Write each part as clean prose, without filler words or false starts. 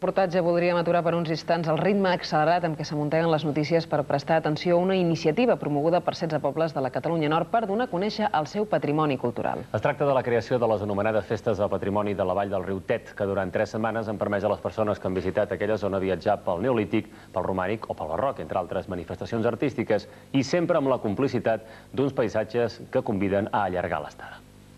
Reportatge voldríem aturar per uns instants el ritme accelerat amb què s'amunteguen les notícies per prestar atenció a una iniciativa promoguda per 16 pobles de la Catalunya Nord per donar a conèixer el seu patrimoni cultural. Es tracta de la creació de les anomenades Festes del Patrimoni de la Vall del Riu Tet, que durant 3 setmanes han permès a les persones que han visitat aquella zona viatjar pel Neolític, pel Romànic o pel Barroc, entre altres manifestacions artístiques, i sempre amb la complicitat d'uns paisatges que conviden a allargar l'estada.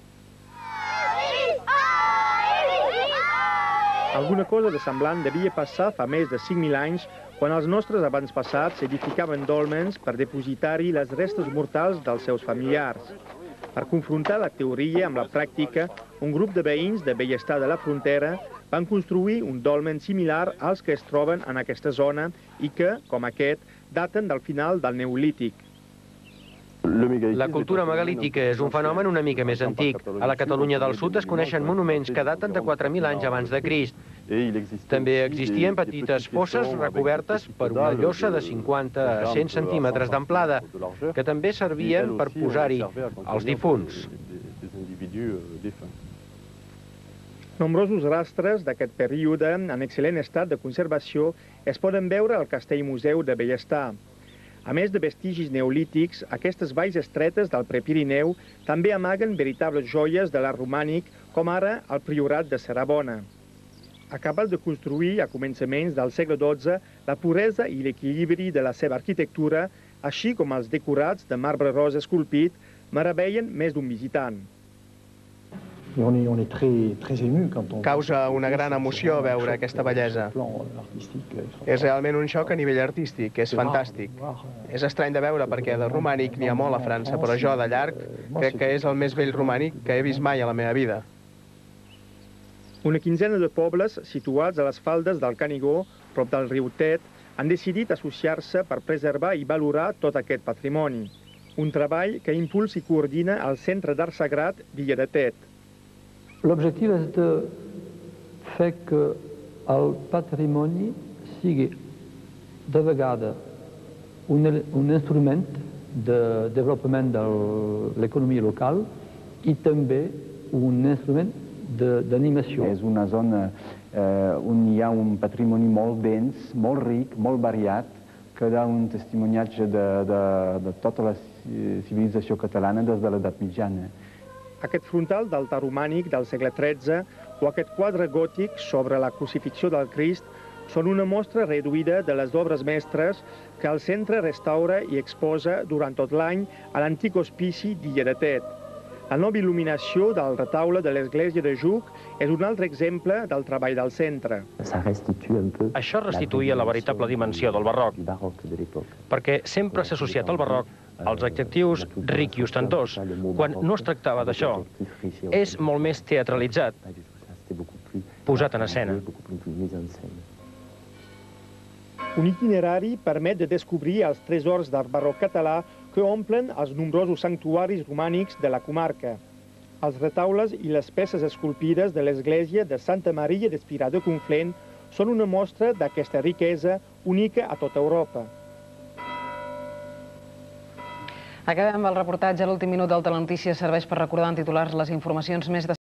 Alguna cosa de semblant devia passar fa més de 5.000 anys quan els nostres avantpassats edificaven dòlmens per depositar-hi les restes mortals dels seus familiars. Per confrontar la teoria amb la pràctica, un grup de veïns de Bellestar de la Frontera van construir un dòlmen similar als que es troben en aquesta zona i que, com aquest, daten del final del Neolític. La cultura megalítica és un fenomen una mica més antic. A la Catalunya del Sud es coneixen monuments que daten de 4.000 anys abans de Crist. També existien petites fosses recobertes per una llosa de 50 a 100 centímetres d'amplada, que també servien per posar-hi els difunts. Nombrosos rastres d'aquest període en excel·lent estat de conservació es poden veure al Castell Museu de Bellestar. A més de vestigis neolítics, aquestes valls estretes del Prepirineu també amaguen veritables joies de l'art romànic, com ara el Priorat de Serabona. Acabat de construir a començaments del segle XII, la puresa i l'equilibri de la seva arquitectura, així com els decorats de marbre ros esculpit, meravellen més d'un visitant. Causa una gran emoció veure aquesta bellesa. És realment un xoc a nivell artístic, és fantàstic. És estrany de veure perquè de romànic n'hi ha molt a França, però jo, de llarg, crec que és el més bell romànic que he vist mai a la meva vida. Una quinzena de pobles situats a les faldes del Canigó, prop del riu Tet, han decidit associar-se per preservar i valorar tot aquest patrimoni. Un treball que impulsa i coordina el Centre d'Art Sagrat d'Illa de Tet. L'objectiu és de fer que el patrimoni sigui de vegada un instrument de desenvolupament de l'economia local i també un instrument d'animació. És una zona on hi ha un patrimoni molt dens, molt ric, molt variat, que dà un testimoniatge de tota la civilització catalana des de l'edat mitjana. Aquest frontal d'altar romànic del segle XIII o aquest quadre gòtic sobre la crucifixió del Crist són una mostra reduïda de les obres mestres que el centre restaura i exposa durant tot l'any a l'antic hospici d'Illa de Tet. La nova il·luminació del retaule de l'església de Juc és un altre exemple del treball del centre. Això restituïa la veritable dimensió del barroc, perquè sempre s'ha associat al barroc els adjectius ric i ostentós, quan no es tractava d'això. És molt més teatralitzat, posat en escena. Un itinerari permet de descobrir els tresors d'art barroc català que omplen els nombrosos santuaris romànics de la comarca. Els retaules i les peces esculpides de l'església de Santa Maria d'Espirà de Conflent són una mostra d'aquesta riquesa única a tota Europa. Acabem el reportatge. L'últim minut del Telenotícies serveix per recordar en titulars les informacions més